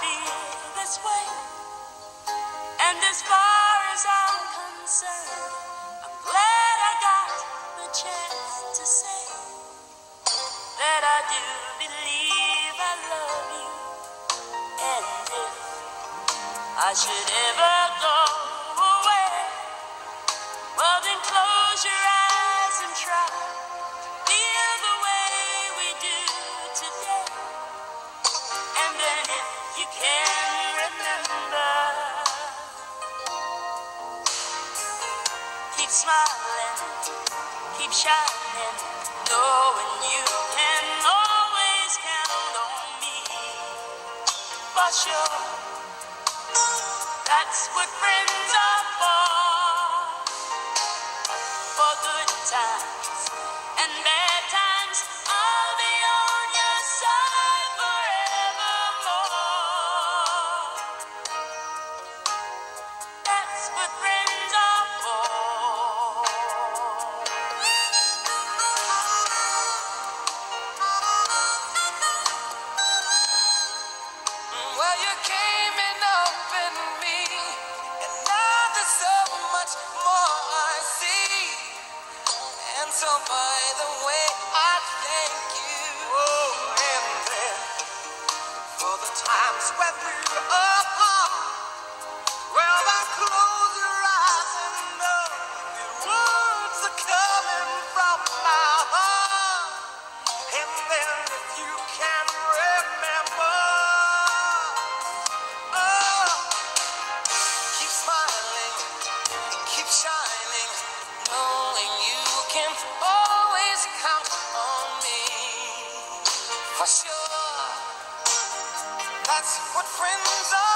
feel this way. And as far as I'm concerned, I'm glad I got the chance to say that I do believe I love you. And if I should ever go away, well then close your eyes and try feel the way we do today. And then if you can remember, keep smiling, keep shining, knowing you can always count on me. For sure, that's what friends are for good times and bad times. I'll be on your side forevermore. That's what friends are for. Well, you came in open me, and now there's so much more I see. And so by the way, I thank you. Oh, and then for the times when we were apart, well, then close your eyes and know the words are coming from my heart. And then if you can remember, oh, keep smiling, keep shining, knowing you can always count on me. For sure, that's what friends are.